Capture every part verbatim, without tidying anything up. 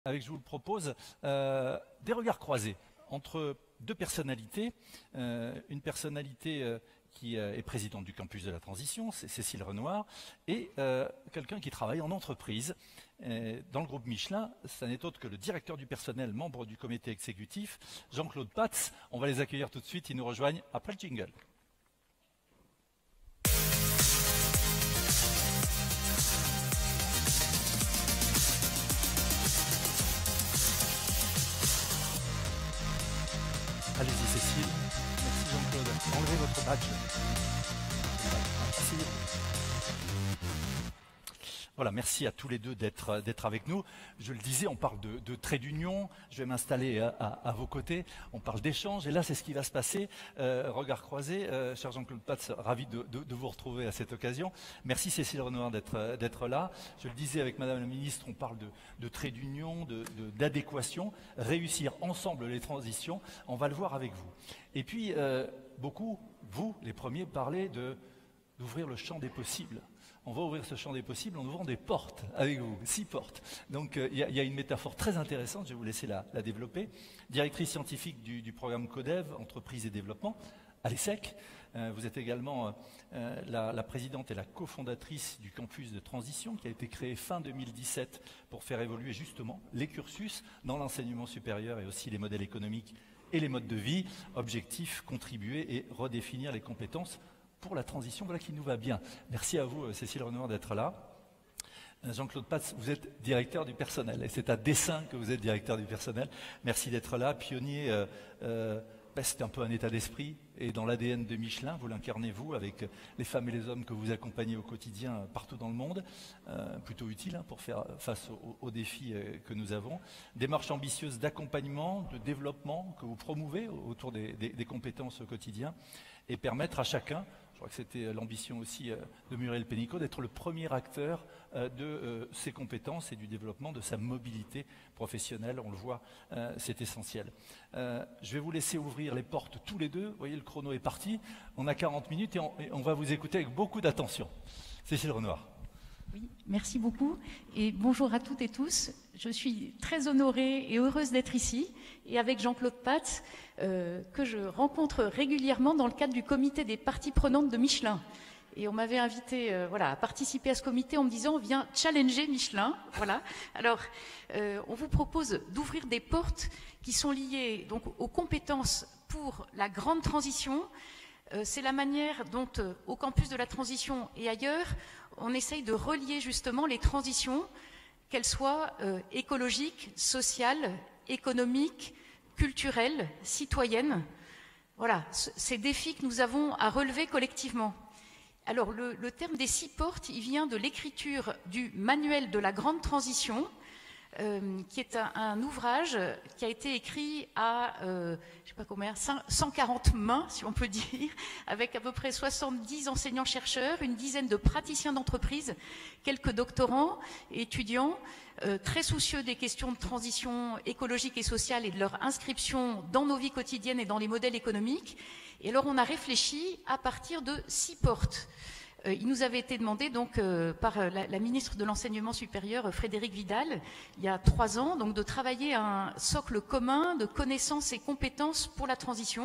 Avec, je vous le propose, euh, des regards croisés entre deux personnalités. Euh, une personnalité euh, qui euh, est présidente du campus de la transition, c'est Cécile Renoir, et euh, quelqu'un qui travaille en entreprise. Et dans le groupe Michelin, ça n'est autre que le directeur du personnel, membre du comité exécutif, Jean-Claude Patz. On va les accueillir tout de suite, ils nous rejoignent après le jingle. Allez-y Cécile. Merci Jean-Claude. Enlevez votre badge. Merci. Voilà, merci à tous les deux d'être d'être avec nous. Je le disais, on parle de, de trait d'union. Je vais m'installer à, à, à vos côtés. On parle d'échange. Et là, c'est ce qui va se passer. Euh, regard croisé. Euh, cher Jean-Claude Patz, ravi de, de, de vous retrouver à cette occasion. Merci Cécile Renoir d'être d'être là. Je le disais avec Madame la Ministre, on parle de, de trait d'union, de, de, d'adéquation. Réussir ensemble les transitions. On va le voir avec vous. Et puis, euh, beaucoup, vous, les premiers, parlez de d'ouvrir le champ des possibles. On va ouvrir ce champ des possibles en ouvrant des portes avec vous, six portes. Donc il euh, y, y a une métaphore très intéressante, je vais vous laisser la, la développer. Directrice scientifique du, du programme CODEV, Entreprise et Développement, à l'ESSEC. Euh, vous êtes également euh, la, la présidente et la cofondatrice du campus de transition qui a été créé fin deux mille dix-sept pour faire évoluer justement les cursus dans l'enseignement supérieur et aussi les modèles économiques et les modes de vie. Objectif, contribuer et redéfinir les compétences pour la transition, voilà qui nous va bien. Merci à vous, Cécile Renoir, d'être là. Jean-Claude Patz, vous êtes directeur du personnel, et c'est à dessein que vous êtes directeur du personnel. Merci d'être là. Pionnier, euh, euh, ben c'est un peu un état d'esprit, et dans l'A D N de Michelin, vous l'incarnez, vous, avec les femmes et les hommes que vous accompagnez au quotidien partout dans le monde. Euh, plutôt utile hein, pour faire face aux, aux défis euh, que nous avons. Démarche ambitieuse d'accompagnement, de développement que vous promouvez autour des, des, des compétences au quotidien, et permettre à chacun, je crois que c'était l'ambition aussi de Muriel Pénicaud, d'être le premier acteur de ses compétences et du développement de sa mobilité professionnelle. On le voit, c'est essentiel. Je vais vous laisser ouvrir les portes tous les deux. Vous voyez, le chrono est parti. On a quarante minutes et on, et on va vous écouter avec beaucoup d'attention. Cécile Renoir. Oui, merci beaucoup et bonjour à toutes et tous. Je suis très honorée et heureuse d'être ici et avec Jean-Claude Patz, euh, que je rencontre régulièrement dans le cadre du comité des parties prenantes de Michelin. Et on m'avait invité euh, voilà, à participer à ce comité en me disant « Viens challenger Michelin ». Voilà. Alors, euh, on vous propose d'ouvrir des portes qui sont liées donc, aux compétences pour la grande transition. Euh, c'est la manière dont, euh, au campus de la transition et ailleurs, on essaye de relier justement les transitions, qu'elles soient euh, écologiques, sociales, économiques, culturelles, citoyennes. Voilà, ces défis que nous avons à relever collectivement. Alors, le, le terme des six portes, il vient de l'écriture du manuel de la grande transition, euh, qui est un, un ouvrage qui a été écrit à, euh, je sais pas combien, cent quarante mains, si on peut dire, avec à peu près soixante-dix enseignants-chercheurs, une dizaine de praticiens d'entreprise, quelques doctorants et étudiants, euh, très soucieux des questions de transition écologique et sociale et de leur inscription dans nos vies quotidiennes et dans les modèles économiques. Et alors, on a réfléchi à partir de six portes. Euh, il nous avait été demandé donc euh, par euh, la, la ministre de l'Enseignement supérieur, euh, Frédérique Vidal, il y a trois ans, donc de travailler à un socle commun de connaissances et compétences pour la transition.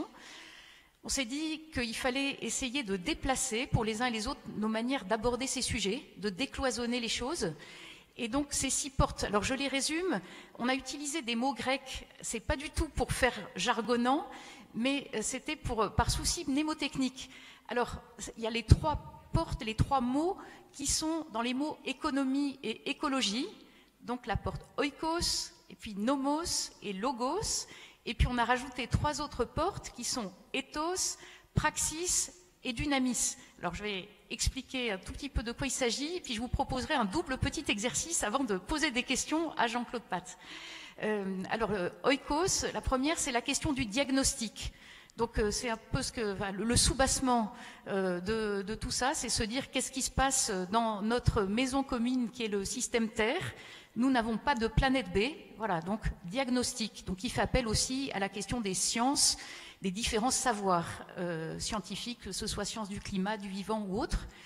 On s'est dit qu'il fallait essayer de déplacer pour les uns et les autres nos manières d'aborder ces sujets, de décloisonner les choses. Et donc ces six portes, alors je les résume, on a utilisé des mots grecs, c'est pas du tout pour faire jargonnant, mais c'était pour par souci mnémotechnique. Alors il y a les trois portes, les trois mots qui sont dans les mots économie et écologie, donc la porte oikos, et puis nomos et logos, et puis on a rajouté trois autres portes qui sont ethos, praxis et dynamis. Alors je vais expliquer un tout petit peu de quoi il s'agit, et puis je vous proposerai un double petit exercice avant de poser des questions à Jean-Claude Patz. Euh, alors, euh, oikos, la première, c'est la question du diagnostic. Donc euh, c'est un peu ce que enfin, le, le soubassement euh, de, de tout ça, c'est se dire qu'est-ce qui se passe dans notre maison commune qui est le système Terre. Nous n'avons pas de planète B, voilà, donc diagnostic. Donc il fait appel aussi à la question des sciences, des différents savoirs euh, scientifiques, que ce soit sciences du climat, du vivant ou autres.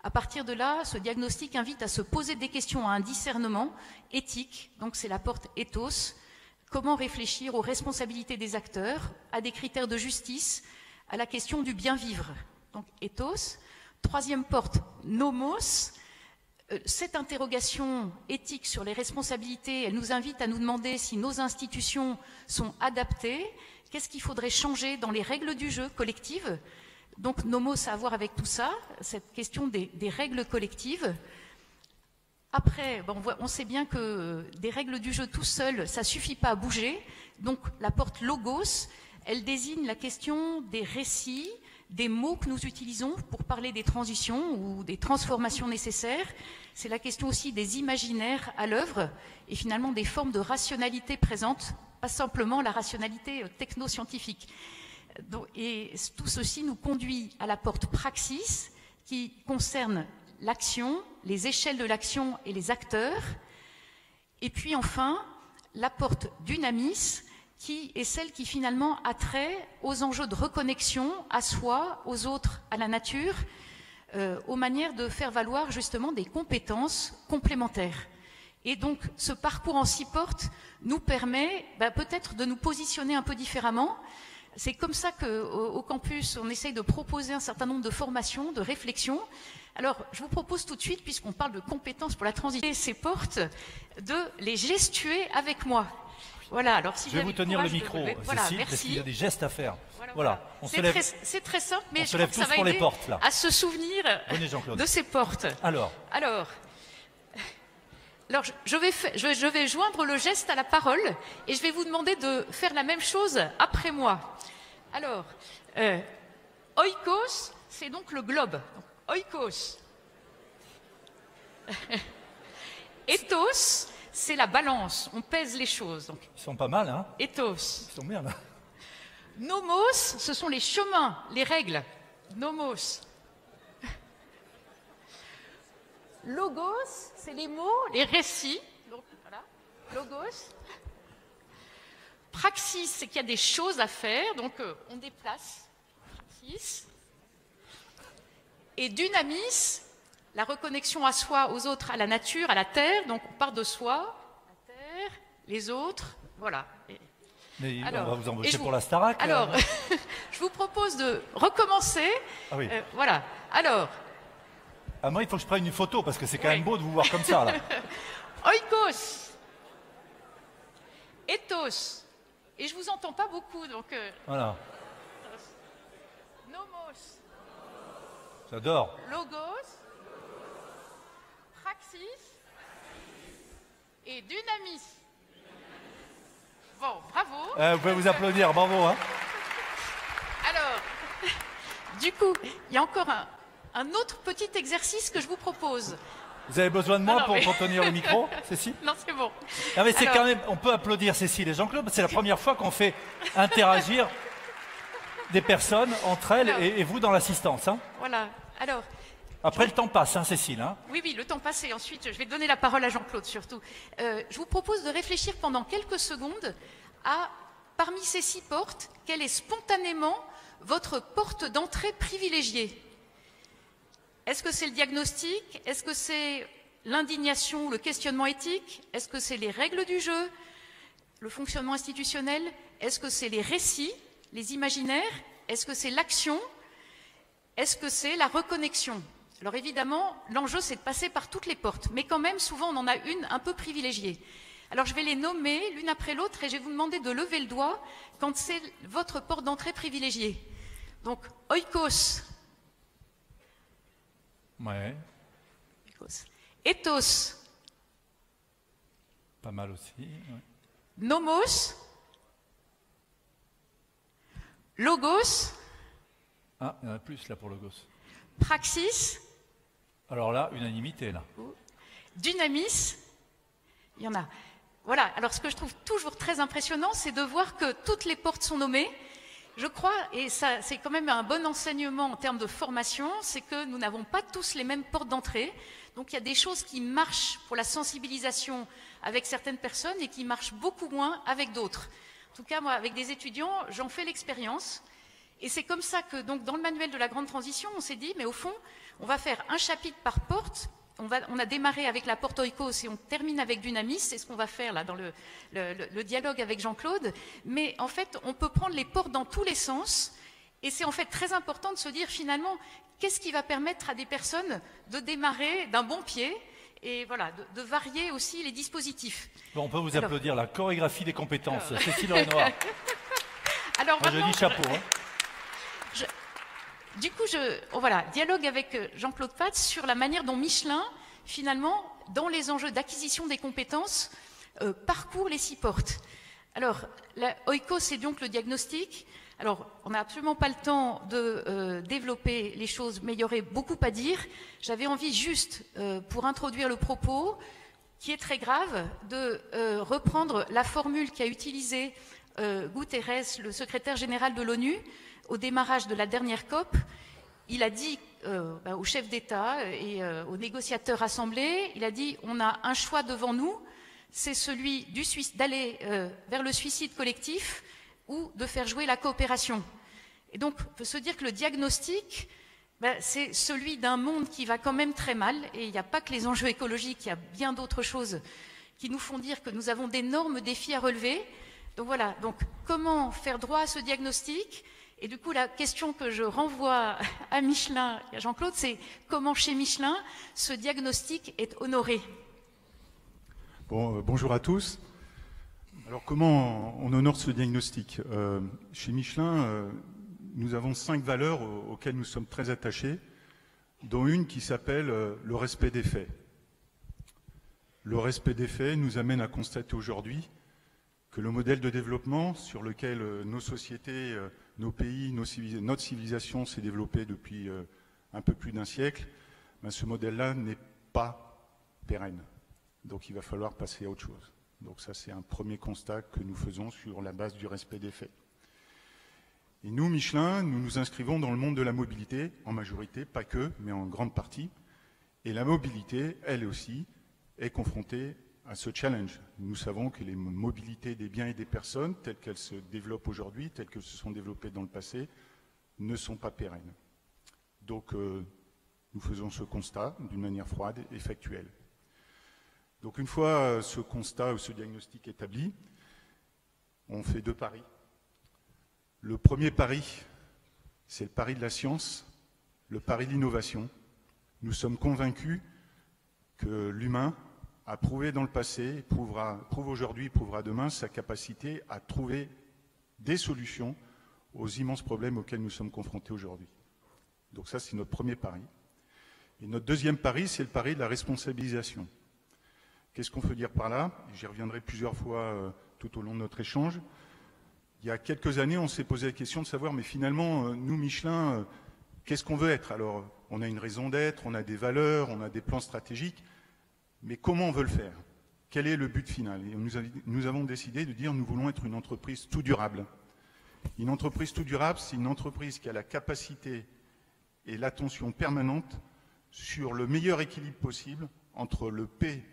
À partir de là, ce diagnostic invite à se poser des questions, à un discernement éthique, donc c'est la porte ethos. Comment réfléchir aux responsabilités des acteurs, à des critères de justice, à la question du bien vivre. Donc ethos. Troisième porte, nomos. Cette interrogation éthique sur les responsabilités, elle nous invite à nous demander si nos institutions sont adaptées, qu'est-ce qu'il faudrait changer dans les règles du jeu collectives. Donc nomos a à voir avec tout ça, cette question des, des règles collectives. Après, bon, on, voit, on sait bien que des règles du jeu tout seul, ça ne suffit pas à bouger. Donc la porte logos, elle désigne la question des récits, des mots que nous utilisons pour parler des transitions ou des transformations nécessaires. C'est la question aussi des imaginaires à l'œuvre et finalement des formes de rationalité présentes, pas simplement la rationalité technoscientifique. Et tout ceci nous conduit à la porte praxis qui concerne l'action, les échelles de l'action et les acteurs. Et puis enfin, la porte dynamis, qui est celle qui finalement a trait aux enjeux de reconnexion à soi, aux autres, à la nature, euh, aux manières de faire valoir justement des compétences complémentaires. Et donc ce parcours en six portes nous permet bah, peut-être de nous positionner un peu différemment. C'est comme ça qu'au au campus, on essaye de proposer un certain nombre de formations, de réflexions. Alors, je vous propose tout de suite, puisqu'on parle de compétences pour la transition, ces portes, de les gestuer avec moi. Voilà, alors si je vais vous tenir le micro, de... Cécile, voilà, parce qu'il y a des gestes à faire. Voilà, voilà. voilà. On c'est, se lève, très, c'est très simple, mais on je se lève crois que ça tous va pour aider les portes, là. à se souvenir Venez, Jean-Claude. de ces portes. Alors, alors, alors je, vais fa... je, je vais joindre le geste à la parole et je vais vous demander de faire la même chose après moi. Alors, euh, oikos, c'est donc le globe. Donc, oikos. Ethos, c'est la balance, on pèse les choses. Donc, ils sont pas mal, hein? Ethos. Ils sont bien, là. Nomos, ce sont les chemins, les règles. Nomos. Logos, c'est les mots, les récits. Donc, voilà. Logos. Praxis, c'est qu'il y a des choses à faire, donc euh, on déplace. Praxis. Et dynamis, la reconnexion à soi, aux autres, à la nature, à la terre. Donc on part de soi, la terre, les autres, voilà. Et, Mais alors, on va vous embaucher vous, pour la Starac. Alors, euh... je vous propose de recommencer. Ah oui. Euh, voilà. Alors. Ah, moi, il faut que je prenne une photo parce que c'est quand oui. même beau de vous voir comme ça, là. Oikos. Ethos. Et je vous entends pas beaucoup, donc. Euh... Voilà. Nomos. J'adore. Logos. Praxis et dynamis. Bon, bravo. Euh, vous pouvez vous applaudir, bravo. Hein. Alors, du coup, il y a encore un, un autre petit exercice que je vous propose. Vous avez besoin de moi non, non, pour, mais... pour tenir le micro, Cécile? Non, c'est bon. Non, mais c'est Alors... quand même, on peut applaudir Cécile et Jean-Claude, c'est la première fois qu'on fait interagir des personnes entre elles. Alors... et, et vous dans l'assistance. Hein. Voilà. Alors. Après, le temps passe, hein, Cécile. Hein. Oui, oui, le temps passe et ensuite, je vais donner la parole à Jean-Claude surtout. Euh, je vous propose de réfléchir pendant quelques secondes à, parmi ces six portes, quelle est spontanément votre porte d'entrée privilégiée. Est-ce que c'est le diagnostic? Est-ce que c'est l'indignation, le questionnement éthique? Est-ce que c'est les règles du jeu, le fonctionnement institutionnel? Est-ce que c'est les récits, les imaginaires? Est-ce que c'est l'action? Est-ce que c'est la reconnexion? Alors évidemment, l'enjeu, c'est de passer par toutes les portes, mais quand même, souvent, on en a une un peu privilégiée. Alors je vais les nommer l'une après l'autre et je vais vous demander de lever le doigt quand c'est votre porte d'entrée privilégiée. Donc, oikos. Ouais. Oikos. Ethos. Pas mal aussi. Ouais. Nomos. Logos. Ah, il y en a plus là pour Logos. Praxis. Alors là, unanimité là. Dynamis. Il y en a. Voilà. Alors ce que je trouve toujours très impressionnant, c'est de voir que toutes les portes sont nommées. Je crois, et ça, c'est quand même un bon enseignement en termes de formation, c'est que nous n'avons pas tous les mêmes portes d'entrée. Donc il y a des choses qui marchent pour la sensibilisation avec certaines personnes et qui marchent beaucoup moins avec d'autres. En tout cas, moi, avec des étudiants, j'en fais l'expérience. Et c'est comme ça que, donc, dans le manuel de la grande transition, on s'est dit, mais au fond, On va faire un chapitre par porte. On, va, on a démarré avec la porte Oikos et on termine avec Dunamis. C'est ce qu'on va faire là dans le, le, le, le dialogue avec Jean-Claude. Mais en fait, on peut prendre les portes dans tous les sens. Et c'est en fait très important de se dire finalement, qu'est-ce qui va permettre à des personnes de démarrer d'un bon pied et voilà, de, de varier aussi les dispositifs. Bon, on peut vous Alors, applaudir, la chorégraphie des compétences. Alors... Cécile Renoir. Alors, moi, je dis chapeau. Hein. Je... Du coup, je, oh, voilà, dialogue avec Jean-Claude Patz sur la manière dont Michelin, finalement, dans les enjeux d'acquisition des compétences, euh, parcourt les six portes. Alors, la Oikos, c'est donc le diagnostic. Alors, on n'a absolument pas le temps de euh, développer les choses, mais il y aurait beaucoup à dire. J'avais envie juste, euh, pour introduire le propos, qui est très grave, de euh, reprendre la formule qu'a utilisée euh, Guterres, le secrétaire général de l'ONU, au démarrage de la dernière COP. Il a dit euh, bah, aux chefs d'État et euh, aux négociateurs assemblés, il a dit on a un choix devant nous, c'est celui du d'aller euh, vers le suicide collectif ou de faire jouer la coopération. Et donc, on peut se dire que le diagnostic, ben, c'est celui d'un monde qui va quand même très mal, et il n'y a pas que les enjeux écologiques, il y a bien d'autres choses qui nous font dire que nous avons d'énormes défis à relever. Donc voilà, donc comment faire droit à ce diagnostic? Et du coup, la question que je renvoie à Michelin et à Jean-Claude, c'est comment chez Michelin, ce diagnostic est honoré? Bon, euh, bonjour à tous. Alors, comment on honore ce diagnostic? euh, Chez Michelin, euh, nous avons cinq valeurs aux, auxquelles nous sommes très attachés, dont une qui s'appelle euh, le respect des faits. Le respect des faits nous amène à constater aujourd'hui que le modèle de développement sur lequel euh, nos sociétés, euh, nos pays, nos civilis- notre civilisation s'est développée depuis euh, un peu plus d'un siècle, ben, ce modèle-là n'est pas pérenne. Donc il va falloir passer à autre chose. Donc ça, c'est un premier constat que nous faisons sur la base du respect des faits. Et nous, Michelin, nous nous inscrivons dans le monde de la mobilité, en majorité, pas que, mais en grande partie. Et la mobilité, elle aussi, est confrontée à ce challenge. Nous savons que les mobilités des biens et des personnes, telles qu'elles se développent aujourd'hui, telles qu'elles se sont développées dans le passé, ne sont pas pérennes. Donc euh, nous faisons ce constat d'une manière froide et factuelle. Donc une fois ce constat ou ce diagnostic établi, on fait deux paris. Le premier pari, c'est le pari de la science, le pari de l'innovation. Nous sommes convaincus que l'humain a prouvé dans le passé, prouvera, prouve aujourd'hui, prouvera demain sa capacité à trouver des solutions aux immenses problèmes auxquels nous sommes confrontés aujourd'hui. Donc ça, c'est notre premier pari. Et notre deuxième pari, c'est le pari de la responsabilisation. Qu'est-ce qu'on veut dire par là? J'y reviendrai plusieurs fois euh, tout au long de notre échange. Il y a quelques années, on s'est posé la question de savoir, mais finalement, euh, nous, Michelin, euh, qu'est-ce qu'on veut être? Alors, on a une raison d'être, on a des valeurs, on a des plans stratégiques, mais comment on veut le faire? Quel est le but final? Et nous, a, nous avons décidé de dire, nous voulons être une entreprise tout durable. Une entreprise tout durable, c'est une entreprise qui a la capacité et l'attention permanente sur le meilleur équilibre possible entre le P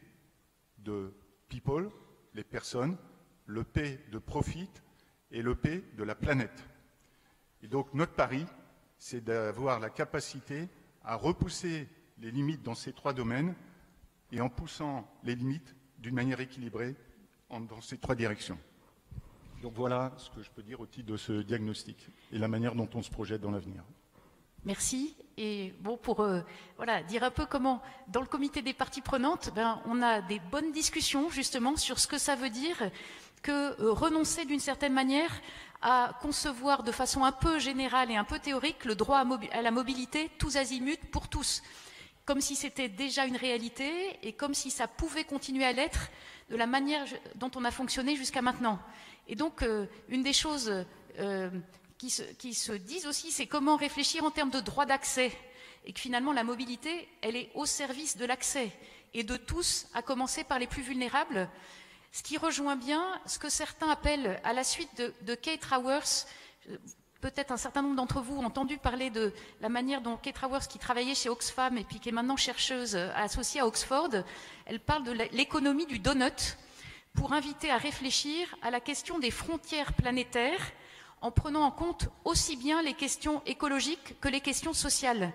de people, les personnes, le P de profit et le P de la planète. Et donc notre pari, c'est d'avoir la capacité à repousser les limites dans ces trois domaines et en poussant les limites d'une manière équilibrée en, dans ces trois directions. Donc voilà ce que je peux dire au titre de ce diagnostic et la manière dont on se projette dans l'avenir. Merci. Et bon, pour euh, voilà, dire un peu comment, dans le comité des parties prenantes, ben, on a des bonnes discussions justement sur ce que ça veut dire que euh, renoncer d'une certaine manière à concevoir de façon un peu générale et un peu théorique le droit à, à la mobilité tous azimuts pour tous, comme si c'était déjà une réalité et comme si ça pouvait continuer à l'être de la manière dont on a fonctionné jusqu'à maintenant. Et donc, euh, une des choses euh, Qui se, qui se disent aussi, c'est comment réfléchir en termes de droit d'accès et que finalement la mobilité, elle est au service de l'accès et de tous, à commencer par les plus vulnérables, ce qui rejoint bien ce que certains appellent, à la suite de, de Kate Raworth, peut-être un certain nombre d'entre vous ont entendu parler de la manière dont Kate Raworth, qui travaillait chez Oxfam et puis qui est maintenant chercheuse associée à Oxford, elle parle de l'économie du donut pour inviter à réfléchir à la question des frontières planétaires en prenant en compte aussi bien les questions écologiques que les questions sociales.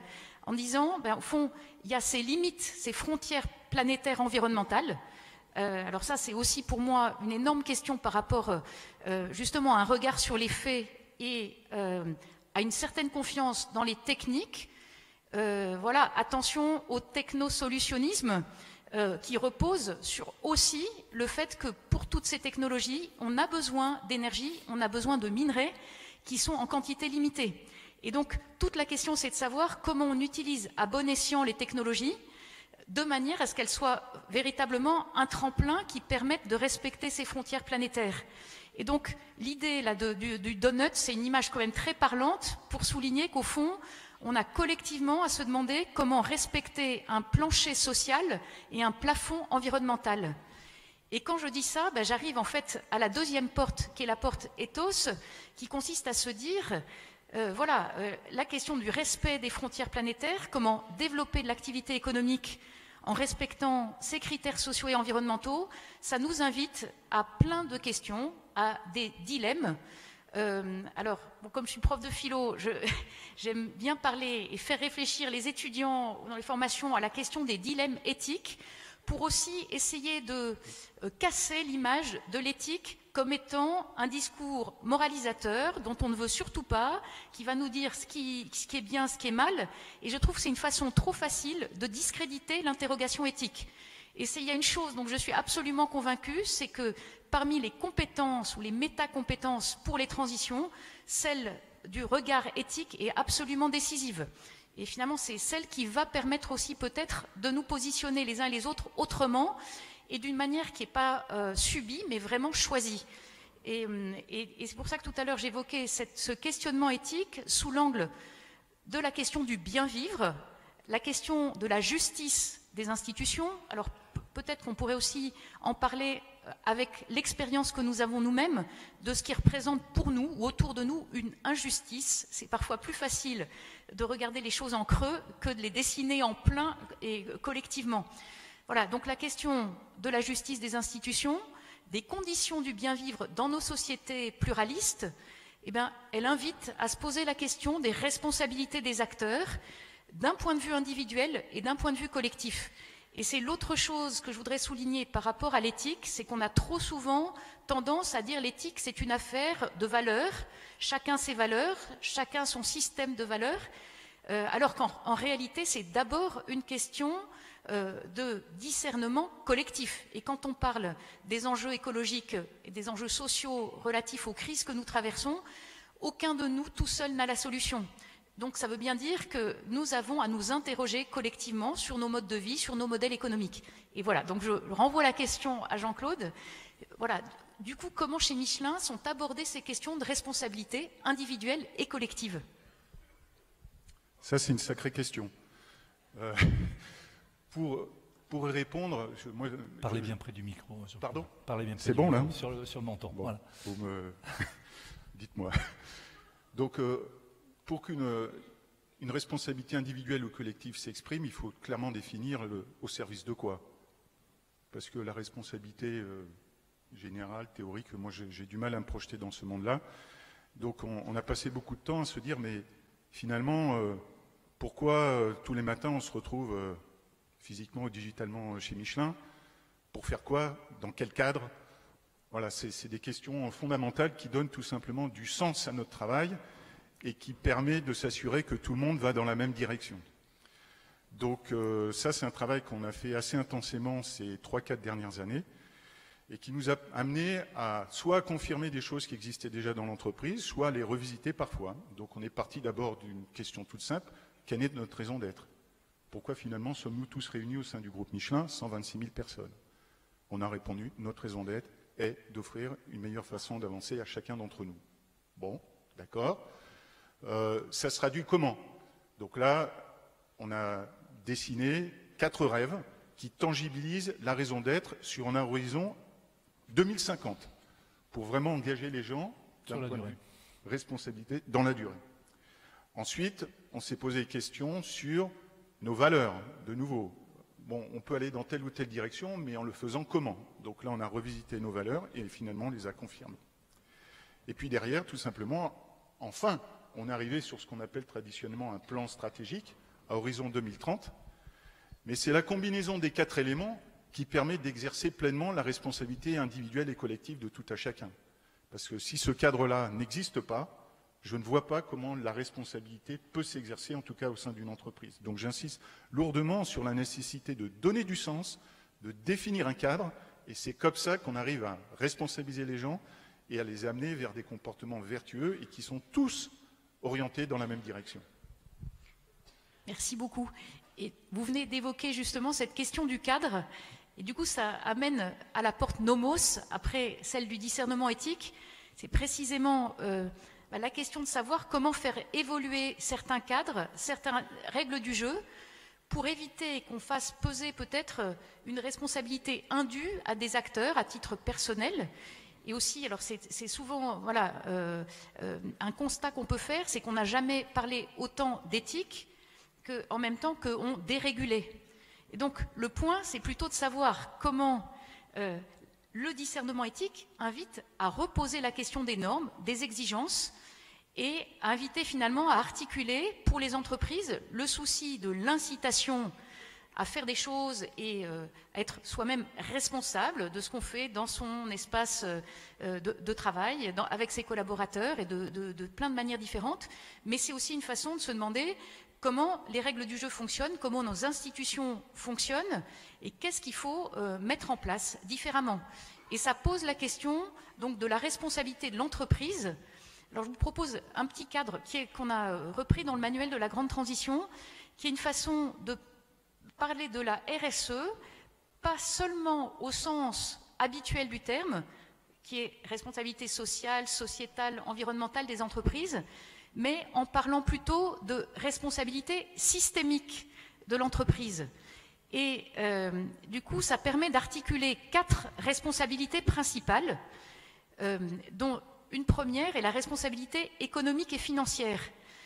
en disant, ben, au fond, il y a ces limites, ces frontières planétaires environnementales. Euh, alors ça, c'est aussi pour moi une énorme question par rapport euh, justement à un regard sur les faits et euh, à une certaine confiance dans les techniques. Euh, voilà, attention au technosolutionnisme euh, qui repose sur aussi le fait que pour toutes ces technologies, on a besoin d'énergie, on a besoin de minerais qui sont en quantité limitée. Et donc, toute la question, c'est de savoir comment on utilise à bon escient les technologies de manière à ce qu'elles soient véritablement un tremplin qui permette de respecter ces frontières planétaires. Et donc, l'idée là, de, du, du donut, c'est une image quand même très parlante pour souligner qu'au fond, on a collectivement à se demander comment respecter un plancher social et un plafond environnemental. Et quand je dis ça, ben, j'arrive en fait à la deuxième porte, qui est la porte ethos, qui consiste à se dire... Euh, voilà, euh, la question du respect des frontières planétaires, comment développer de l'activité économique en respectant ces critères sociaux et environnementaux, ça nous invite à plein de questions, à des dilemmes. Euh, alors, bon, comme je suis prof de philo, j'aime bien parler et faire réfléchir les étudiants dans les formations à la question des dilemmes éthiques, pour aussi essayer de euh, casser l'image de l'éthique comme étant un discours moralisateur dont on ne veut surtout pas, qui va nous dire ce qui, ce qui est bien, ce qui est mal. Et je trouve que c'est une façon trop facile de discréditer l'interrogation éthique. Et il y a une chose dont je suis absolument convaincue, c'est que parmi les compétences ou les métacompétences pour les transitions, celle du regard éthique est absolument décisive. Et finalement, c'est celle qui va permettre aussi peut-être de nous positionner les uns et les autres autrement et d'une manière qui n'est pas euh, subie, mais vraiment choisie. Et, et, et c'est pour ça que tout à l'heure, j'évoquais cette, ce questionnement éthique sous l'angle de la question du bien vivre, la question de la justice des institutions. Alors peut-être qu'on pourrait aussi en parler avec l'expérience que nous avons nous-mêmes de ce qui représente pour nous ou autour de nous une injustice. C'est parfois plus facile de regarder les choses en creux que de les dessiner en plein et collectivement. Voilà, donc la question de la justice des institutions, des conditions du bien vivre dans nos sociétés pluralistes, eh bien, elle invite à se poser la question des responsabilités des acteurs d'un point de vue individuel et d'un point de vue collectif. Et c'est l'autre chose que je voudrais souligner par rapport à l'éthique, c'est qu'on a trop souvent tendance à dire l'éthique c'est une affaire de valeurs, chacun ses valeurs, chacun son système de valeurs, euh, alors qu'en en réalité c'est d'abord une question euh, de discernement collectif. Et quand on parle des enjeux écologiques et des enjeux sociaux relatifs aux crises que nous traversons, aucun de nous tout seul n'a la solution. Donc ça veut bien dire que nous avons à nous interroger collectivement sur nos modes de vie, sur nos modèles économiques. Et voilà, donc je renvoie la question à Jean-Claude. Voilà, du coup, comment chez Michelin sont abordées ces questions de responsabilité individuelle et collective? Ça, c'est une sacrée question. Euh, pour, pour y répondre... Je, moi, Parlez je, bien près du micro. Pardon? Parlez bien près c'est du bon, micro, là sur le, sur le menton. Bon, voilà. vous me... Dites-moi. Donc... Euh, Pour qu'une une responsabilité individuelle ou collective s'exprime, il faut clairement définir le, au service de quoi. Parce que la responsabilité euh, générale, théorique, moi j'ai du mal à me projeter dans ce monde-là. Donc on, on a passé beaucoup de temps à se dire, mais finalement, euh, pourquoi euh, tous les matins on se retrouve euh, physiquement ou digitalement chez Michelin? Pour faire quoi? Dans quel cadre? Voilà, c'est des questions fondamentales qui donnent tout simplement du sens à notre travail et qui permet de s'assurer que tout le monde va dans la même direction. Donc euh, ça, c'est un travail qu'on a fait assez intensément ces trois quatre dernières années et qui nous a amené à soit confirmer des choses qui existaient déjà dans l'entreprise, soit les revisiter parfois. Donc on est parti d'abord d'une question toute simple, quelle est notre raison d'être? Pourquoi finalement sommes-nous tous réunis au sein du groupe Michelin, cent vingt-six mille personnes? On a répondu, notre raison d'être est d'offrir une meilleure façon d'avancer à chacun d'entre nous. Bon, d'accord. Euh, ça se traduit comment? Donc là, on a dessiné quatre rêves qui tangibilisent la raison d'être sur un horizon deux mille cinquante pour vraiment engager les gens sur la durée. Responsabilité dans la durée. Ensuite, on s'est posé des questions sur nos valeurs, de nouveau. Bon, on peut aller dans telle ou telle direction, mais en le faisant comment? Donc là, on a revisité nos valeurs et finalement, on les a confirmées. Et puis derrière, tout simplement, enfin, on est arrivé sur ce qu'on appelle traditionnellement un plan stratégique, à horizon deux mille trente. Mais c'est la combinaison des quatre éléments qui permet d'exercer pleinement la responsabilité individuelle et collective de tout à chacun. Parce que si ce cadre-là n'existe pas, je ne vois pas comment la responsabilité peut s'exercer, en tout cas au sein d'une entreprise. Donc j'insiste lourdement sur la nécessité de donner du sens, de définir un cadre, et c'est comme ça qu'on arrive à responsabiliser les gens et à les amener vers des comportements vertueux et qui sont tous orientés dans la même direction. Merci beaucoup. Et vous venez d'évoquer justement cette question du cadre, et du coup ça amène à la porte nomos, après celle du discernement éthique. C'est précisément euh, la question de savoir comment faire évoluer certains cadres, certaines règles du jeu, pour éviter qu'on fasse peser peut-être une responsabilité indue à des acteurs à titre personnel. Et aussi, alors c'est souvent voilà, euh, euh, un constat qu'on peut faire, c'est qu'on n'a jamais parlé autant d'éthique qu'en même temps qu'on dérégulait. Et donc le point, c'est plutôt de savoir comment euh, le discernement éthique invite à reposer la question des normes, des exigences, et à inviter finalement à articuler pour les entreprises le souci de l'incitation à faire des choses et euh, à être soi-même responsable de ce qu'on fait dans son espace euh, de, de travail, dans, avec ses collaborateurs et de, de, de plein de manières différentes. Mais c'est aussi une façon de se demander comment les règles du jeu fonctionnent, comment nos institutions fonctionnent et qu'est-ce qu'il faut euh, mettre en place différemment. Et ça pose la question donc de la responsabilité de l'entreprise. Alors je vous propose un petit cadre qu'on a repris dans le manuel de la grande transition, qui est une façon de parler de la R S E, pas seulement au sens habituel du terme, qui est responsabilité sociale, sociétale, environnementale des entreprises, mais en parlant plutôt de responsabilité systémique de l'entreprise. Et euh, du coup, ça permet d'articuler quatre responsabilités principales, euh, dont une première est la responsabilité économique et financière.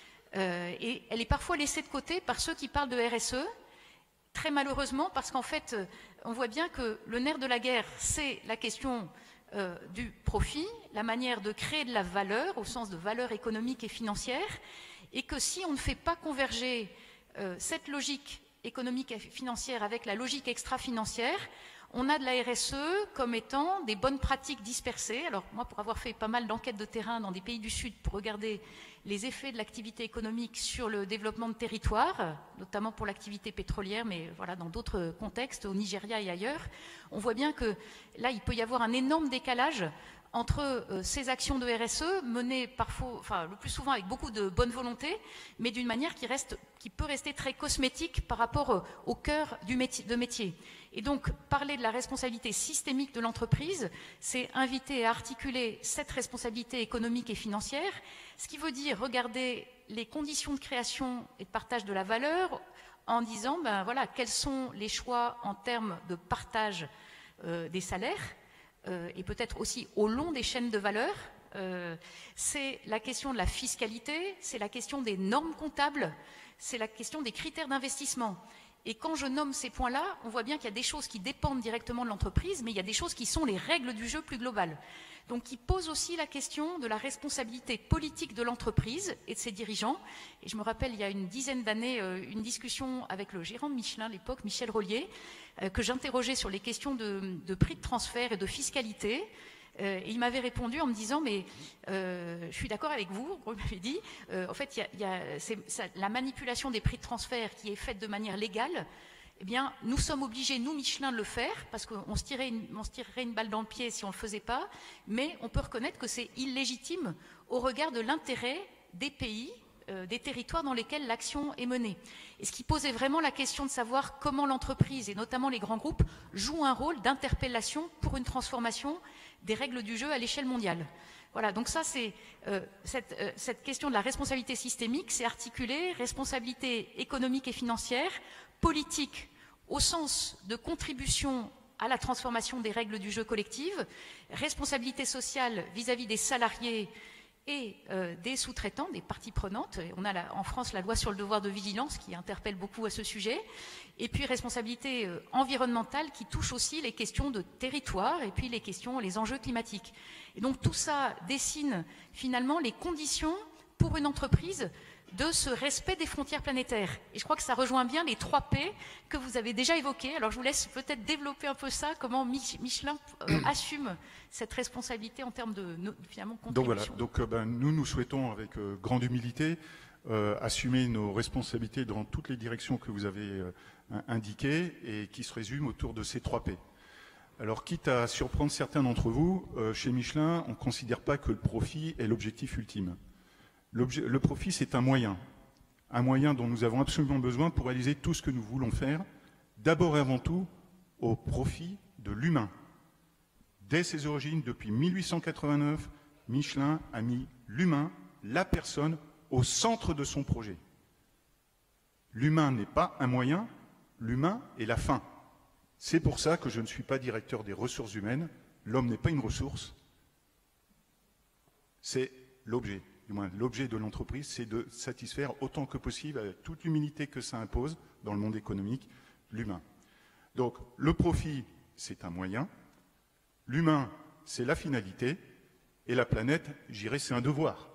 Euh, et elle est parfois laissée de côté par ceux qui parlent de R S E, très malheureusement, parce qu'en fait, on voit bien que le nerf de la guerre, c'est la question euh, du profit, la manière de créer de la valeur, au sens de valeur économique et financière, et que si on ne fait pas converger euh, cette logique économique et financière avec la logique extra-financière, on a de la R S E comme étant des bonnes pratiques dispersées. Alors moi, pour avoir fait pas mal d'enquêtes de terrain dans des pays du Sud pour regarder les effets de l'activité économique sur le développement de territoire, notamment pour l'activité pétrolière, mais voilà, dans d'autres contextes, au Nigeria et ailleurs, on voit bien que là, il peut y avoir un énorme décalage entre euh, ces actions de R S E menées parfois, enfin le plus souvent avec beaucoup de bonne volonté, mais d'une manière qui, reste, qui peut rester très cosmétique par rapport euh, au cœur du métier, de métier. Et donc, parler de la responsabilité systémique de l'entreprise, c'est inviter à articuler cette responsabilité économique et financière, ce qui veut dire regarder les conditions de création et de partage de la valeur en disant, ben voilà, quels sont les choix en termes de partage euh, des salaires, Euh, et peut-être aussi au long des chaînes de valeur. Euh, c'est la question de la fiscalité, c'est la question des normes comptables, c'est la question des critères d'investissement. Et quand je nomme ces points-là, on voit bien qu'il y a des choses qui dépendent directement de l'entreprise, mais il y a des choses qui sont les règles du jeu plus globales. Donc qui posent aussi la question de la responsabilité politique de l'entreprise et de ses dirigeants. Et je me rappelle, il y a une dizaine d'années, euh, une discussion avec le gérant de Michelin à l'époque, Michel Rollier, euh, que j'interrogeais sur les questions de, de prix de transfert et de fiscalité. Euh, et il m'avait répondu en me disant, mais euh, je suis d'accord avec vous, il m'avait dit, euh, en fait, il y a, il y a, c'est, ça, la manipulation des prix de transfert qui est faite de manière légale, eh bien, nous sommes obligés, nous, Michelin, de le faire, parce qu'on se tirerait une, on se tirerait une balle dans le pied si on ne le faisait pas, mais on peut reconnaître que c'est illégitime au regard de l'intérêt des pays, euh, des territoires dans lesquels l'action est menée. Et ce qui posait vraiment la question de savoir comment l'entreprise, et notamment les grands groupes, jouent un rôle d'interpellation pour une transformation des règles du jeu à l'échelle mondiale. Voilà, donc ça, c'est euh, cette, euh, cette question de la responsabilité systémique, c'est articulé responsabilité économique et financière, politique au sens de contribution à la transformation des règles du jeu collective, responsabilité sociale vis-à-vis des salariés et euh, des sous-traitants, des parties prenantes. On a la, en France la loi sur le devoir de vigilance qui interpelle beaucoup à ce sujet, et puis responsabilité euh, environnementale qui touche aussi les questions de territoire et puis les questions, les enjeux climatiques. Et donc tout ça dessine finalement les conditions pour une entreprise de ce respect des frontières planétaires. Et je crois que ça rejoint bien les trois P que vous avez déjà évoqués. Alors je vous laisse peut-être développer un peu ça, comment Michelin euh, assume cette responsabilité en termes de, de finalement, contribution. Donc voilà, donc, euh, ben, nous, nous souhaitons avec euh, grande humilité euh, assumer nos responsabilités dans toutes les directions que vous avez euh, indiquées et qui se résument autour de ces trois P. Alors, quitte à surprendre certains d'entre vous, euh, chez Michelin, on ne considère pas que le profit est l'objectif ultime. Le profit, c'est un moyen, un moyen dont nous avons absolument besoin pour réaliser tout ce que nous voulons faire, d'abord et avant tout au profit de l'humain. Dès ses origines, depuis mille huit cent quatre-vingt-neuf, Michelin a mis l'humain, la personne, au centre de son projet. L'humain n'est pas un moyen, l'humain est la fin. C'est pour ça que je ne suis pas directeur des ressources humaines. L'homme n'est pas une ressource, c'est l'objet. Du moins, l'objet de l'entreprise, c'est de satisfaire autant que possible, avec toute l'humilité que ça impose dans le monde économique, l'humain. Donc, le profit, c'est un moyen, l'humain, c'est la finalité, et la planète, j'irais, c'est un devoir.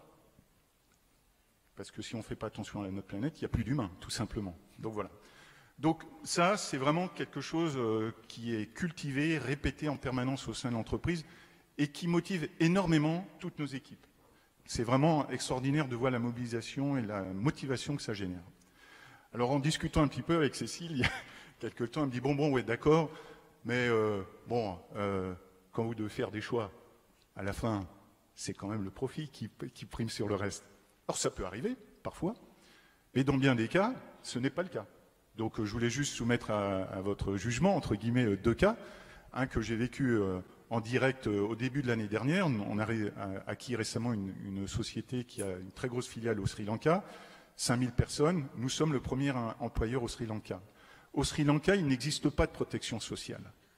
Parce que si on ne fait pas attention à notre planète, il n'y a plus d'humain, tout simplement. Donc voilà. Donc ça, c'est vraiment quelque chose qui est cultivé, répété en permanence au sein de l'entreprise, et qui motive énormément toutes nos équipes. C'est vraiment extraordinaire de voir la mobilisation et la motivation que ça génère. Alors en discutant un petit peu avec Cécile, il y a quelques temps, elle me dit « Bon, bon, ouais, d'accord, mais euh, bon, euh, quand vous devez faire des choix, à la fin, c'est quand même le profit qui, qui prime sur le reste. » Alors ça peut arriver, parfois, mais dans bien des cas, ce n'est pas le cas. Donc je voulais juste soumettre à, à votre jugement, entre guillemets, deux cas. Un que j'ai vécu euh, en direct euh, au début de l'année dernière. On a ré, a, acquis récemment une, une société qui a une très grosse filiale au Sri Lanka, cinq mille personnes. Nous sommes le premier employeur au Sri Lanka. Au Sri Lanka, il n'existe pas de protection sociale.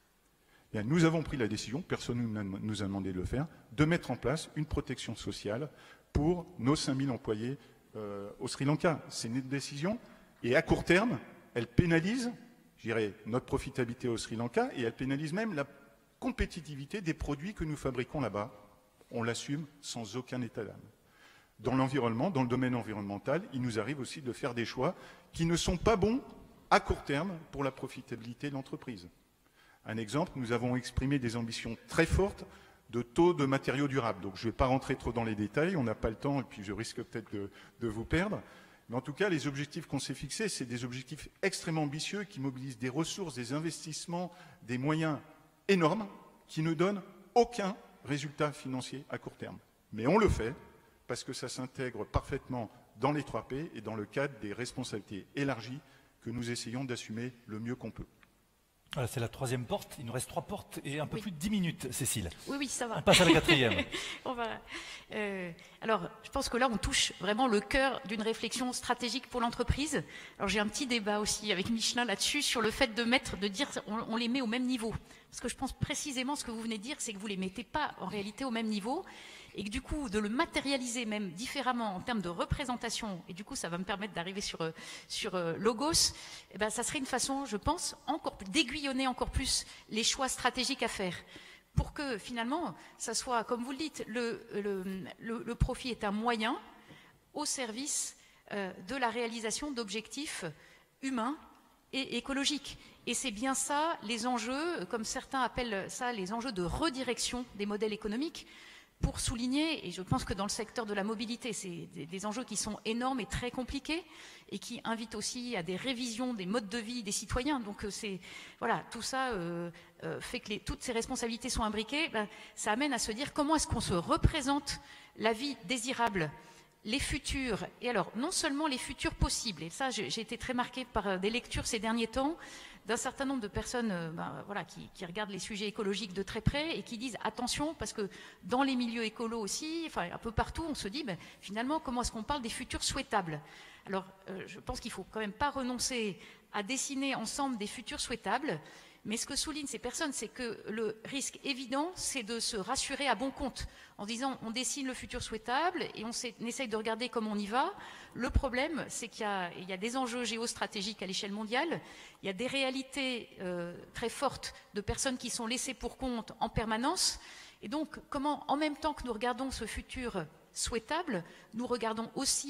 Bien, nous avons pris la décision, personne ne nous a demandé de le faire, de mettre en place une protection sociale pour nos cinq mille employés euh, au Sri Lanka. C'est une décision, et à court terme, elle pénalise, je dirais, notre profitabilité au Sri Lanka, et elle pénalise même la compétitivité des produits que nous fabriquons là-bas. On l'assume sans aucun état d'âme. Dans l'environnement, dans le domaine environnemental, il nous arrive aussi de faire des choix qui ne sont pas bons à court terme pour la profitabilité de l'entreprise. Un exemple, nous avons exprimé des ambitions très fortes de taux de matériaux durables. Donc je ne vais pas rentrer trop dans les détails, on n'a pas le temps et puis je risque peut-être de, de vous perdre. Mais en tout cas, les objectifs qu'on s'est fixés, c'est des objectifs extrêmement ambitieux qui mobilisent des ressources, des investissements, des moyens énormes qui ne donnent aucun résultat financier à court terme. Mais on le fait parce que ça s'intègre parfaitement dans les trois P et dans le cadre des responsabilités élargies que nous essayons d'assumer le mieux qu'on peut. Voilà, c'est la troisième porte. Il nous reste trois portes et un peu oui. plus de dix minutes, Cécile. Oui, oui, ça va. On passe à la quatrième. on va, euh, alors, je pense que là, on touche vraiment le cœur d'une réflexion stratégique pour l'entreprise. Alors, j'ai un petit débat aussi avec Michelin là-dessus sur le fait de mettre, de dire, on, on les met au même niveau. Parce que je pense précisément ce que vous venez de dire, c'est que vous les mettez pas en réalité au même niveau. Et que du coup, de le matérialiser même différemment en termes de représentation, et du coup, ça va me permettre d'arriver sur, sur euh, Logos, eh ben, ça serait une façon, je pense, encore d'aiguillonner encore plus les choix stratégiques à faire. Pour que, finalement, ça soit, comme vous le dites, le, le, le, le profit est un moyen au service euh, de la réalisation d'objectifs humains et écologiques. Et c'est bien ça, les enjeux, comme certains appellent ça, les enjeux de redirection des modèles économiques, pour souligner, et je pense que dans le secteur de la mobilité, c'est des, des enjeux qui sont énormes et très compliqués, et qui invitent aussi à des révisions des modes de vie des citoyens. Donc c'est voilà, tout ça euh, euh, fait que les, toutes ces responsabilités sont imbriquées. Ben, ça amène à se dire comment est-ce qu'on se représente la vie désirable, les futurs, et alors non seulement les futurs possibles, et ça j'ai été très marquée par des lectures ces derniers temps, d'un certain nombre de personnes euh, ben, voilà, qui, qui regardent les sujets écologiques de très près et qui disent attention, parce que dans les milieux écolos aussi, enfin un peu partout, on se dit ben, finalement comment est-ce qu'on parle des futurs souhaitables. Alors euh, je pense qu'il ne faut quand même pas renoncer à dessiner ensemble des futurs souhaitables, mais ce que soulignent ces personnes, c'est que le risque évident, c'est de se rassurer à bon compte, en disant on dessine le futur souhaitable et on, sait, on essaye de regarder comment on y va. Le problème, c'est qu'il y, y a des enjeux géostratégiques à l'échelle mondiale, il y a des réalités euh, très fortes de personnes qui sont laissées pour compte en permanence, et donc comment, en même temps que nous regardons ce futur souhaitable, nous regardons aussi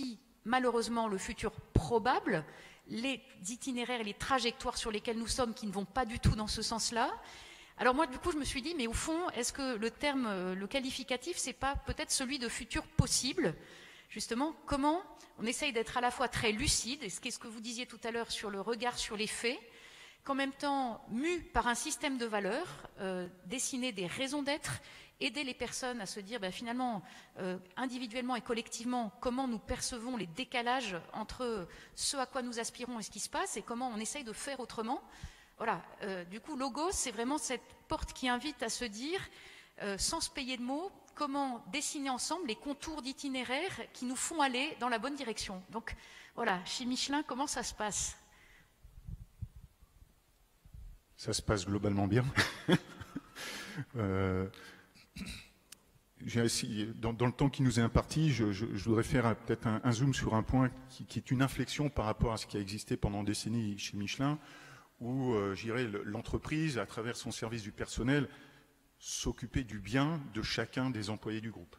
malheureusement le futur probable, les itinéraires et les trajectoires sur lesquels nous sommes qui ne vont pas du tout dans ce sens-là. Alors moi, du coup, je me suis dit, mais au fond, est-ce que le terme, le qualificatif, c'est pas peut-être celui de futur possible? Justement, comment on essaye d'être à la fois très lucide, et ce que vous disiez tout à l'heure sur le regard sur les faits, qu'en même temps, mu par un système de valeurs, euh, dessiner des raisons d'être, aider les personnes à se dire, ben, finalement, euh, individuellement et collectivement, comment nous percevons les décalages entre ce à quoi nous aspirons et ce qui se passe, et comment on essaye de faire autrement. Voilà, euh, du coup, Logos, c'est vraiment cette porte qui invite à se dire, euh, sans se payer de mots, comment dessiner ensemble les contours d'itinéraires qui nous font aller dans la bonne direction. Donc, voilà, chez Michelin, comment ça se passe? Ça se passe globalement bien. euh, essayé, dans, dans le temps qui nous est imparti, je, je, je voudrais faire peut-être un, un zoom sur un point qui, qui est une inflexion par rapport à ce qui a existé pendant des décennies chez Michelin, où, euh, je dirais, l'entreprise, à travers son service du personnel, s'occupait du bien de chacun des employés du groupe.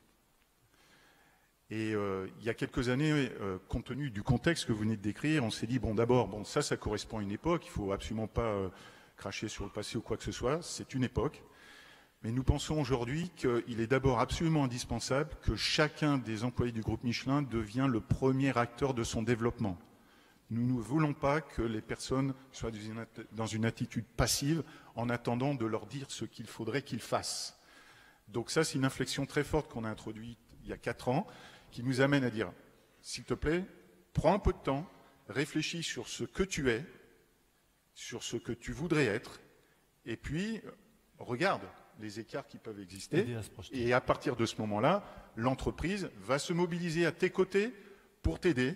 Et euh, il y a quelques années, euh, compte tenu du contexte que vous venez de décrire, on s'est dit, bon d'abord, bon, ça, ça correspond à une époque, il ne faut absolument pas euh, cracher sur le passé ou quoi que ce soit, c'est une époque. Mais nous pensons aujourd'hui qu'il est d'abord absolument indispensable que chacun des employés du groupe Michelin devienne le premier acteur de son développement. Nous ne voulons pas que les personnes soient dans une attitude passive en attendant de leur dire ce qu'il faudrait qu'ils fassent. Donc ça, c'est une inflexion très forte qu'on a introduite il y a quatre ans, qui nous amène à dire, s'il te plaît, prends un peu de temps, réfléchis sur ce que tu es, sur ce que tu voudrais être, et puis regarde les écarts qui peuvent exister, à et à partir de ce moment-là, l'entreprise va se mobiliser à tes côtés pour t'aider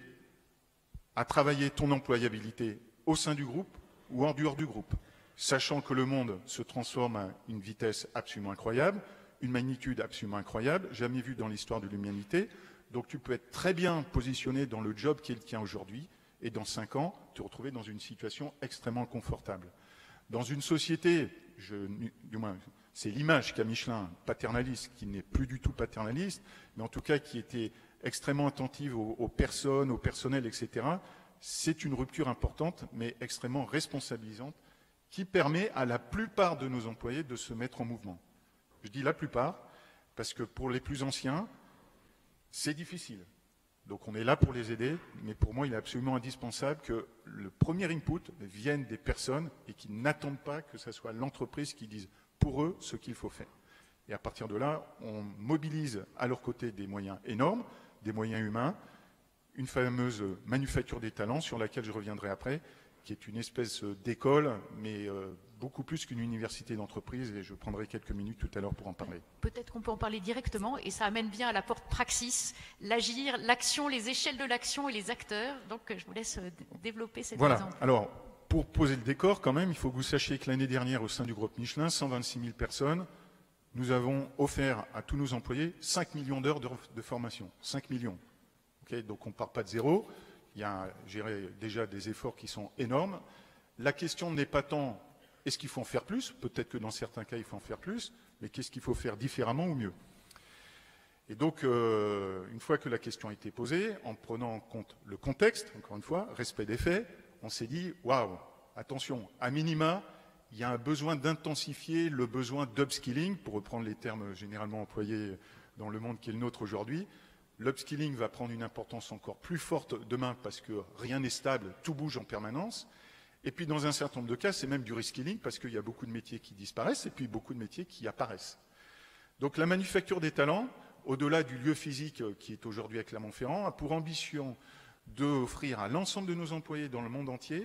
à travailler ton employabilité au sein du groupe ou en dehors du groupe, sachant que le monde se transforme à une vitesse absolument incroyable, une magnitude absolument incroyable, jamais vue dans l'histoire de l'humanité. Donc tu peux être très bien positionné dans le job qui est le tien aujourd'hui, et dans cinq ans, te retrouver dans une situation extrêmement confortable. Dans une société, je, du moins, c'est l'image qu'a Michelin, paternaliste, qui n'est plus du tout paternaliste, mais en tout cas qui était extrêmement attentive aux, aux personnes, au personnel, et cetera. C'est une rupture importante, mais extrêmement responsabilisante, qui permet à la plupart de nos employés de se mettre en mouvement. Je dis la plupart, parce que pour les plus anciens, c'est difficile. Donc on est là pour les aider, mais pour moi, il est absolument indispensable que le premier input vienne des personnes et qu'ils n'attendent pas que ce soit l'entreprise qui dise pour eux ce qu'il faut faire. Et à partir de là, on mobilise à leur côté des moyens énormes, des moyens humains, une fameuse manufacture des talents sur laquelle je reviendrai après, qui est une espèce d'école, mais euh, beaucoup plus qu'une université d'entreprise, et je prendrai quelques minutes tout à l'heure pour en parler. Peut-être qu'on peut en parler directement, et ça amène bien à la porte praxis, l'agir, l'action, les échelles de l'action et les acteurs. Donc je vous laisse développer cet voilà. exemple. Alors, pour poser le décor, quand même, il faut que vous sachiez que l'année dernière, au sein du groupe Michelin, cent vingt-six mille personnes, nous avons offert à tous nos employés cinq millions d'heures de, de formation. cinq millions. Okay, donc on ne part pas de zéro. Il y a déjà des efforts qui sont énormes. La question n'est pas tant est-ce qu'il faut en faire plus, peut-être que dans certains cas il faut en faire plus, mais qu'est-ce qu'il faut faire différemment ou mieux. Et donc, euh, une fois que la question a été posée, en prenant en compte le contexte, encore une fois, respect des faits, on s'est dit, waouh, attention, à minima, il y a un besoin d'intensifier le besoin d'upskilling, pour reprendre les termes généralement employés dans le monde qui est le nôtre aujourd'hui. L'upskilling va prendre une importance encore plus forte demain parce que rien n'est stable, tout bouge en permanence. Et puis dans un certain nombre de cas, c'est même du reskilling parce qu'il y a beaucoup de métiers qui disparaissent et puis beaucoup de métiers qui apparaissent. Donc la manufacture des talents, au-delà du lieu physique qui est aujourd'hui à Clermont-Ferrand, a pour ambition d'offrir à l'ensemble de nos employés dans le monde entier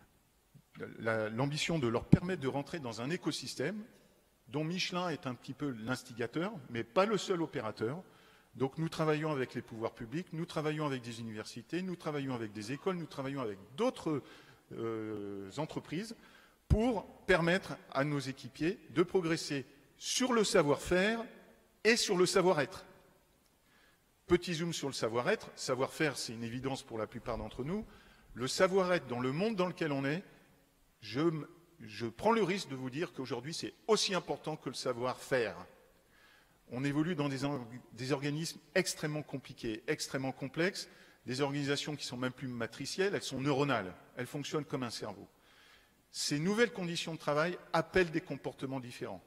l'ambition de leur permettre de rentrer dans un écosystème dont Michelin est un petit peu l'instigateur, mais pas le seul opérateur. Donc nous travaillons avec les pouvoirs publics, nous travaillons avec des universités, nous travaillons avec des écoles, nous travaillons avec d'autres euh, entreprises pour permettre à nos équipiers de progresser sur le savoir-faire et sur le savoir-être. Petit zoom sur le savoir-être. Savoir-faire, c'est une évidence pour la plupart d'entre nous. Le savoir-être dans le monde dans lequel on est, je, je prends le risque de vous dire qu'aujourd'hui, c'est aussi important que le savoir-faire. On évolue dans des, des organismes extrêmement compliqués, extrêmement complexes. des organisations qui sont même plus matricielles, elles sont neuronales, elles fonctionnent comme un cerveau. Ces nouvelles conditions de travail appellent des comportements différents.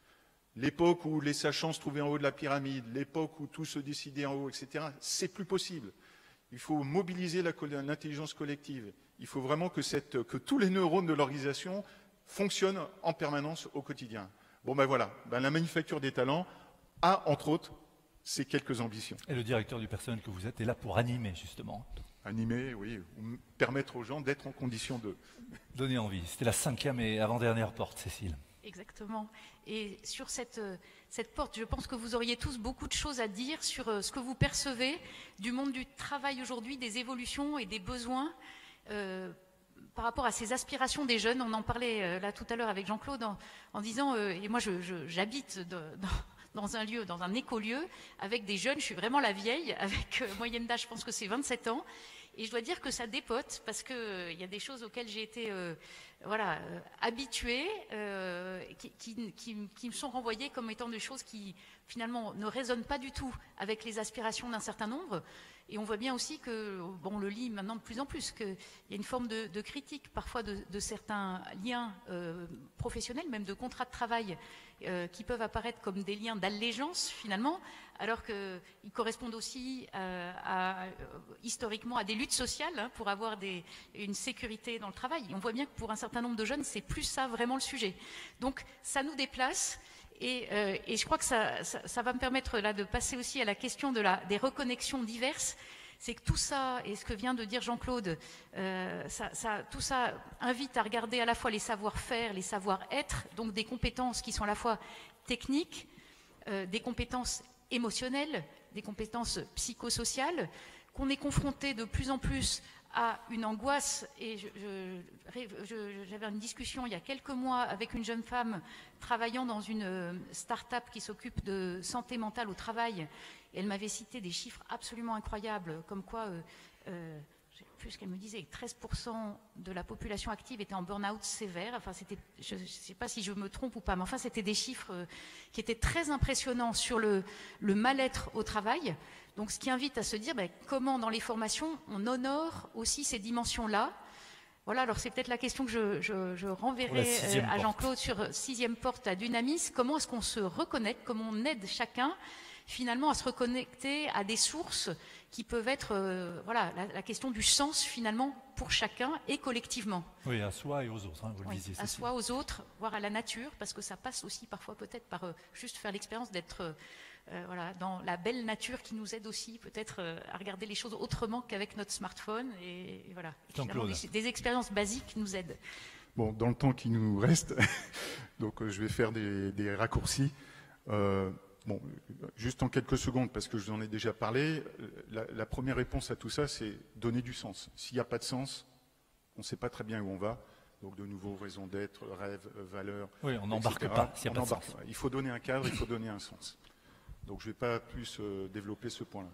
L'époque où les sachants se trouvaient en haut de la pyramide, l'époque où tout se décidait en haut, et cetera, c'est plus possible. Il faut mobiliser l'intelligence collective. Il faut vraiment que, cette, que tous les neurones de l'organisation fonctionnent en permanence au quotidien. Bon ben voilà, ben la manufacture des talents a, entre autres, ces quelques ambitions. Et le directeur du personnel que vous êtes est là pour animer, justement. Animer, oui, ou permettre aux gens d'être en condition de... Donner envie. C'était la cinquième et avant-dernière porte, Cécile. Exactement. Et sur cette, cette porte, je pense que vous auriez tous beaucoup de choses à dire sur ce que vous percevez du monde du travail aujourd'hui, des évolutions et des besoins euh, par rapport à ces aspirations des jeunes. On en parlait euh, là tout à l'heure avec Jean-Claude en, en disant, euh, et moi je, je, j'habite de, dans, dans un lieu, dans un écolieu, avec des jeunes, je suis vraiment la vieille, avec euh, moyenne d'âge, je pense que c'est vingt-sept ans. Et je dois dire que ça dépote parce qu'il euh, y a des choses auxquelles j'ai été euh, voilà, euh, habituée, euh, qui, qui, qui, qui me sont renvoyées comme étant des choses qui finalement ne résonnent pas du tout avec les aspirations d'un certain nombre. Et on voit bien aussi que, bon, on le lit maintenant de plus en plus, qu'il y a une forme de, de critique parfois de, de certains liens euh, professionnels, même de contrats de travail, euh, qui peuvent apparaître comme des liens d'allégeance finalement, alors qu'ils correspondent aussi euh, à, à, historiquement à des luttes sociales hein, pour avoir des, une sécurité dans le travail. Et on voit bien que pour un certain nombre de jeunes, c'est plus ça vraiment le sujet. Donc ça nous déplace. Et, euh, et je crois que ça, ça, ça va me permettre là de passer aussi à la question de la, des reconnexions diverses. C'est que tout ça, et ce que vient de dire Jean-Claude, euh, ça, ça, tout ça invite à regarder à la fois les savoir-faire, les savoir-être, donc des compétences qui sont à la fois techniques, euh, des compétences émotionnelles, des compétences psychosociales, qu'on est confronté de plus en plus à une angoisse, et je, je, je, j'avais une discussion il y a quelques mois avec une jeune femme travaillant dans une start-up qui s'occupe de santé mentale au travail, et elle m'avait cité des chiffres absolument incroyables, comme quoi, euh, euh, je sais plus ce qu'elle me disait, treize pour cent de la population active était en burn-out sévère, enfin c'était, je ne sais pas si je me trompe ou pas, mais enfin c'était des chiffres euh, qui étaient très impressionnants sur le, le mal-être au travail. Donc, ce qui invite à se dire ben, comment, dans les formations, on honore aussi ces dimensions-là. Voilà, alors c'est peut-être la question que je, je, je renverrai euh, à Jean-Claude sur sixième porte à Dynamis. Comment est-ce qu'on se reconnecte, comment on aide chacun, finalement, à se reconnecter à des sources qui peuvent être, euh, voilà, la, la question du sens, finalement, pour chacun et collectivement. Oui, à soi et aux autres, hein, vous le oui, disiez. À soi, aux autres, voire à la nature, parce que ça passe aussi parfois peut-être par euh, juste faire l'expérience d'être... Euh, Euh, voilà, dans la belle nature qui nous aide aussi peut-être euh, à regarder les choses autrement qu'avec notre smartphone. Et, et voilà, des, des expériences basiques nous aident. Bon, dans le temps qui nous reste, donc euh, je vais faire des, des raccourcis. Euh, bon, juste en quelques secondes, parce que je vous en ai déjà parlé, la, la première réponse à tout ça, c'est donner du sens. S'il n'y a pas de sens, on ne sait pas très bien où on va. Donc de nouveau, raison d'être, rêve, valeur. Oui, on n'embarque pas s'il n'y a pas de sens. Il faut donner un cadre, il faut donner un sens. Donc je ne vais pas plus euh, développer ce point-là.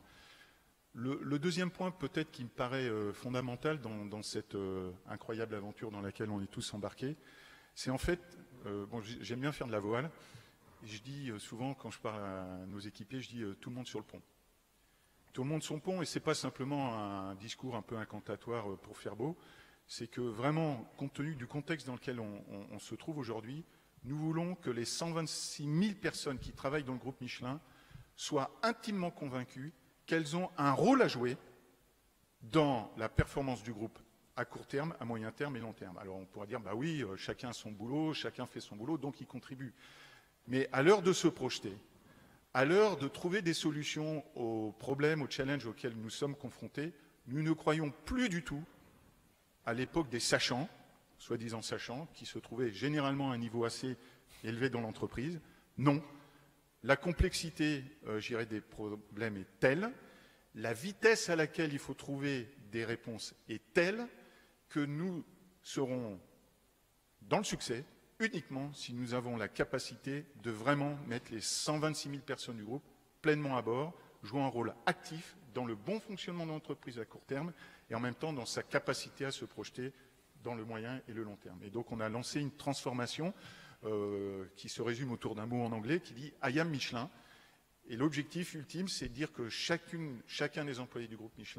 Le, le deuxième point peut-être qui me paraît euh, fondamental dans, dans cette euh, incroyable aventure dans laquelle on est tous embarqués, c'est en fait, euh, bon, j'aime bien faire de la voile, et je dis euh, souvent quand je parle à nos équipiers, je dis euh, tout le monde sur le pont. Tout le monde sur le pont, et ce n'est pas simplement un discours un peu incantatoire euh, pour faire beau, c'est que vraiment, compte tenu du contexte dans lequel on, on, on se trouve aujourd'hui, nous voulons que les cent vingt-six mille personnes qui travaillent dans le groupe Michelin soient intimement convaincus qu'elles ont un rôle à jouer dans la performance du groupe à court terme, à moyen terme et long terme. Alors on pourra dire, bah oui, euh, chacun a son boulot, chacun fait son boulot, donc il contribue. Mais à l'heure de se projeter, à l'heure de trouver des solutions aux problèmes, aux challenges auxquels nous sommes confrontés, nous ne croyons plus du tout à l'époque des sachants, soi-disant sachants, qui se trouvaient généralement à un niveau assez élevé dans l'entreprise. Non. La complexité, euh, je dirais, des problèmes est telle, la vitesse à laquelle il faut trouver des réponses est telle que nous serons dans le succès uniquement si nous avons la capacité de vraiment mettre les cent vingt-six mille personnes du groupe pleinement à bord, jouant un rôle actif dans le bon fonctionnement de l'entreprise à court terme et en même temps dans sa capacité à se projeter dans le moyen et le long terme. Et donc on a lancé une transformation Euh, qui se résume autour d'un mot en anglais qui dit « I am Michelin ». Et l'objectif ultime, c'est de dire que chacune, chacun des employés du groupe Michelin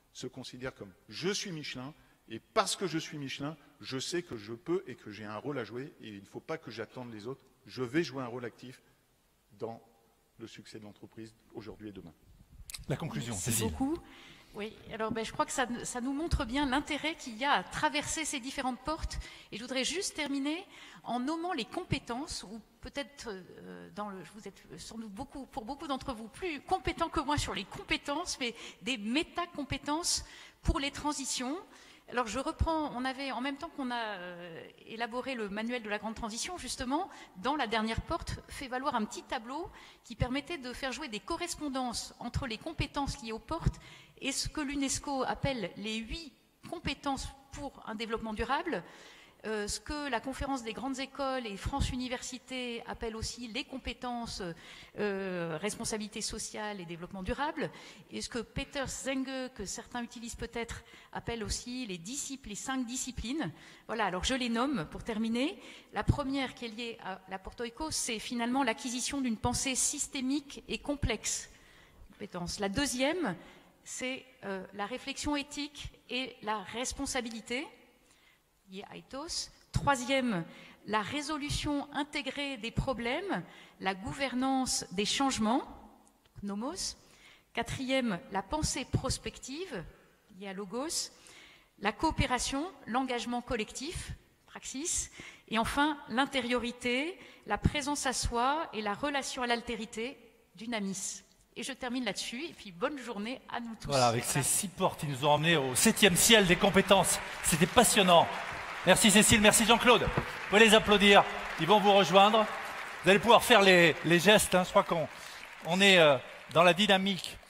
se considère comme « je suis Michelin » et parce que je suis Michelin, je sais que je peux et que j'ai un rôle à jouer et il ne faut pas que j'attende les autres. Je vais jouer un rôle actif dans le succès de l'entreprise aujourd'hui et demain. La conclusion, Merci Cécile. beaucoup. Oui, alors ben, je crois que ça, ça nous montre bien l'intérêt qu'il y a à traverser ces différentes portes. Et je voudrais juste terminer en nommant les compétences, ou peut-être, euh, dans le, vous êtes sans doute beaucoup, pour beaucoup d'entre vous plus compétents que moi sur les compétences, mais des méta-compétences pour les transitions. Alors je reprends, on avait, en même temps qu'on a euh, élaboré le manuel de la grande transition, justement, dans la dernière porte, fait valoir un petit tableau qui permettait de faire jouer des correspondances entre les compétences liées aux portes et ce que l'UNESCO appelle les huit compétences pour un développement durable, euh, ce que la conférence des grandes écoles et France Université appelle aussi les compétences euh, responsabilité sociale et développement durable, et ce que Peter Senge, que certains utilisent peut-être, appelle aussi les disciples, les cinq disciplines. Voilà, alors je les nomme pour terminer. La première qui est liée à la Porto-Eco, c'est finalement l'acquisition d'une pensée systémique et complexe. Compétence. La deuxième, c'est euh, la réflexion éthique et la responsabilité, liée à ethos. Troisième, la résolution intégrée des problèmes, la gouvernance des changements, nomos. Quatrième, la pensée prospective, liée à logos. La coopération, l'engagement collectif, praxis. Et enfin, l'intériorité, la présence à soi et la relation à l'altérité, dynamis. Et je termine là-dessus, et puis bonne journée à nous tous. Voilà, avec Voilà. ces six portes, ils nous ont emmenés au septième ciel des compétences. C'était passionnant. Merci Cécile, merci Jean-Claude. Vous pouvez les applaudir, ils vont vous rejoindre. Vous allez pouvoir faire les, les gestes, hein. Je crois qu'on on est euh, dans la dynamique